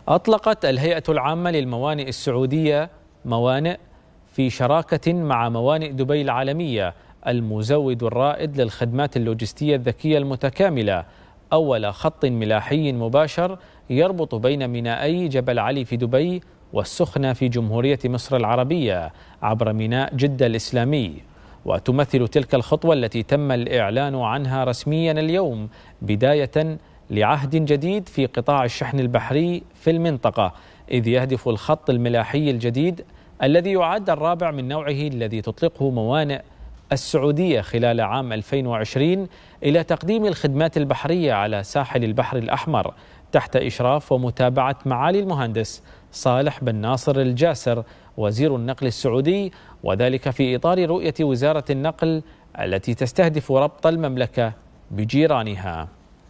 أطلقت الهيئة العامة للموانئ السعودية موانئ في شراكة مع موانئ دبي العالمية المزود الرائد للخدمات اللوجستية الذكية المتكاملة أول خط ملاحي مباشر يربط بين مينائي جبل علي في دبي والسخنة في جمهورية مصر العربية عبر ميناء جدة الإسلامي. وتمثل تلك الخطوة التي تم الإعلان عنها رسميا اليوم بداية لعهد جديد في قطاع الشحن البحري في المنطقة، إذ يهدف الخط الملاحي الجديد الذي يعد الرابع من نوعه الذي تطلقه موانئ السعودية خلال عام 2020 إلى تقديم الخدمات البحرية على ساحل البحر الأحمر تحت إشراف ومتابعة معالي المهندس صالح بن ناصر الجاسر وزير النقل السعودي، وذلك في إطار رؤية وزارة النقل التي تستهدف ربط المملكة بجيرانها.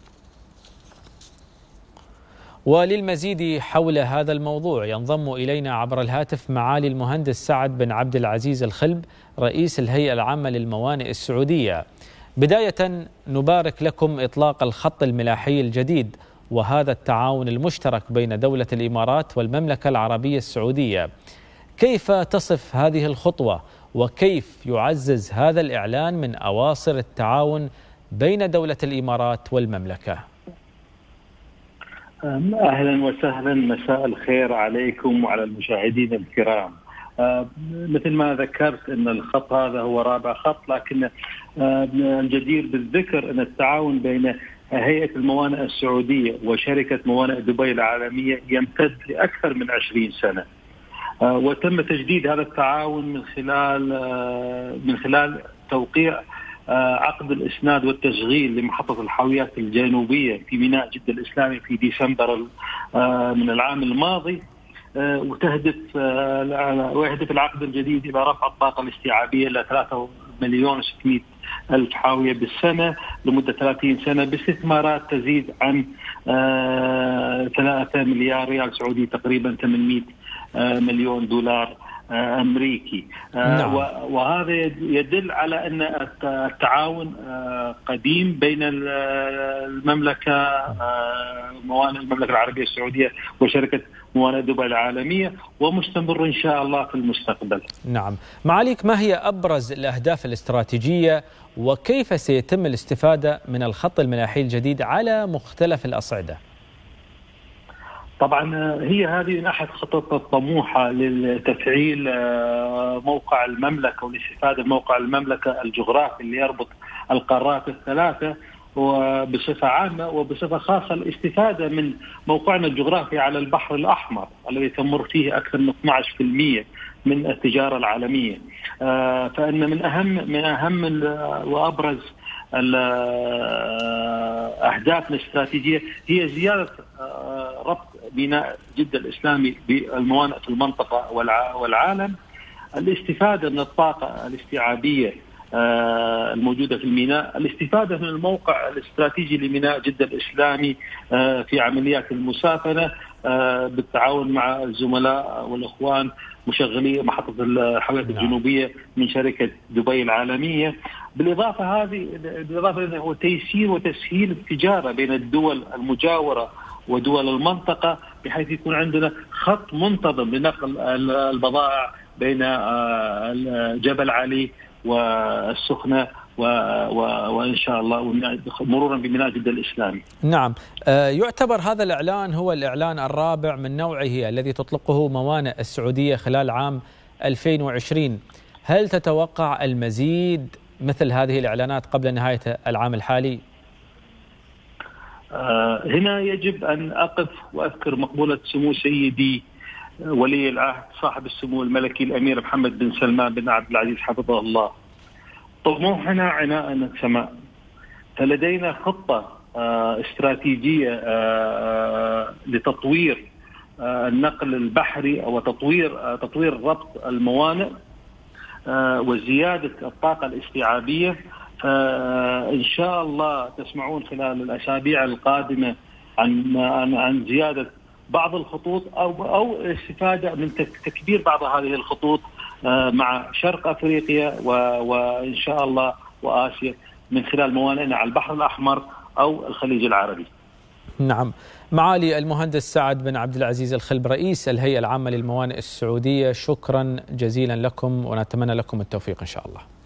وللمزيد حول هذا الموضوع ينضم إلينا عبر الهاتف معالي المهندس سعد بن عبد العزيز الخلب رئيس الهيئة العامة للموانئ السعودية. بداية نبارك لكم إطلاق الخط الملاحي الجديد وهذا التعاون المشترك بين دولة الإمارات والمملكة العربية السعودية. كيف تصف هذه الخطوة وكيف يعزز هذا الإعلان من أواصر التعاون بين دولة الإمارات والمملكة؟ أهلا وسهلا، مساء الخير عليكم وعلى المشاهدين الكرام. مثل ما ذكرت أن الخط هذا هو رابع خط، لكن الجدير بالذكر أن التعاون بين هيئة الموانئ السعودية وشركة موانئ دبي العالمية يمتد لأكثر من 20 سنة، وتم تجديد هذا التعاون من خلال توقيع عقد الإسناد والتشغيل لمحطة الحاويات الجنوبية في ميناء جدة الإسلامي في ديسمبر من العام الماضي. ويهدف العقد الجديد إلى رفع الطاقة الاستيعابية إلى 3,600,000 حاوية بالسنة لمدة 30 سنة باستثمارات تزيد عن 3 مليار ريال سعودي، تقريبا 800 مليون دولار أمريكي. نعم. وهذا يدل على أن التعاون قديم بين المملكة موانئ المملكة العربية السعودية وشركة موانئ دبي العالمية، ومستمر إن شاء الله في المستقبل. نعم. معاليك، ما هي أبرز الأهداف الاستراتيجية وكيف سيتم الاستفادة من الخط الملاحي الجديد على مختلف الأصعدة؟ طبعا هي هذه من أحد خطط الطموحة لتفعيل موقع المملكة والاستفادة من موقع المملكة الجغرافي اللي يربط القارات الثلاثة، وبصفة عامة وبصفة خاصة الاستفادة من موقعنا الجغرافي على البحر الأحمر الذي تمر فيه أكثر من 12% من التجارة العالمية. فإن من أهم وأبرز الأهداف الاستراتيجية هي زيادة ربط ميناء جدة الإسلامي بالموانئ في المنطقة والعالم، الاستفادة من الطاقة الاستيعابية الموجودة في الميناء، الاستفادة من الموقع الاستراتيجي لميناء جدة الإسلامي في عمليات المسافنة بالتعاون مع الزملاء والإخوان مشغلي محطة الحاويات الجنوبية من شركة دبي العالمية. بالإضافة هو تيسير وتسهيل التجارة بين الدول المجاورة ودول المنطقة، بحيث يكون عندنا خط منتظم لنقل البضائع بين جبل علي والسخنة وإن شاء الله مرورا بميناء جدة الإسلامي. نعم. يعتبر هذا الإعلان هو الإعلان الرابع من نوعه الذي تطلقه موانئ السعودية خلال عام 2020. هل تتوقع المزيد مثل هذه الإعلانات قبل نهاية العام الحالي؟ هنا يجب أن أقف وأذكر مقبولة سمو سيدي ولي العهد صاحب السمو الملكي الأمير محمد بن سلمان بن عبد العزيز حفظه الله: طموحنا عناء السماء. فلدينا خطة استراتيجية لتطوير النقل البحري أو تطوير ربط الموانئ وزيادة الطاقة الاستيعابية. إن شاء الله تسمعون خلال الأسابيع القادمة عن زيادة بعض الخطوط أو الاستفادة من تكبير بعض هذه الخطوط مع شرق أفريقيا وإن شاء الله وآسيا من خلال موانئنا على البحر الأحمر أو الخليج العربي. نعم. معالي المهندس سعد بن عبد العزيز الخلب رئيس الهيئة العامة للموانئ السعودية، شكرا جزيلا لكم ونتمنى لكم التوفيق إن شاء الله.